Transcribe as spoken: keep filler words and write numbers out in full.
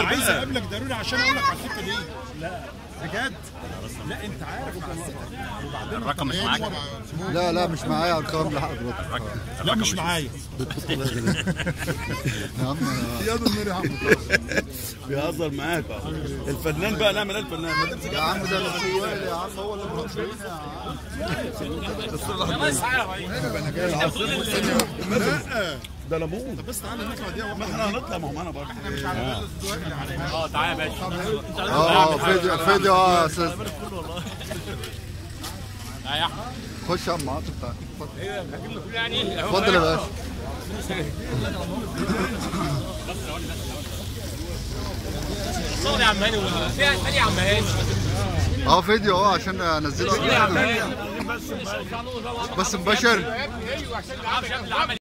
عايز اقابلك ضروري عشان اقول لك على الحته دي. لا بجد، لا انت عارف وبعدين الرقم مش معاك؟ لا لا مش معايا ارقام لحضرتك. لا مش معايا. يا عم يا دنيا يا عم بيهزر معاك. الفنان بقى نعمل ايه الفنان؟ يا عم ده السواق يا عم هو اللي مربينا يا عم. ده ليمون. طب بس تعالى نطلع دي. ما احنا هنطلع، ما هو معانا برضه. احنا مش على بالنا دلوقتي يعني. اه تعالى يا باشا. اه فيديو فيديو اه يا استاذ. يا احمد خش يا عم عاطف تعالى. اتفضل يعني اتفضل يا باشا. صور يا عم هاني فيها ثانيه يا عم هاني. اه فيديو اه عشان انزله. بس مباشر.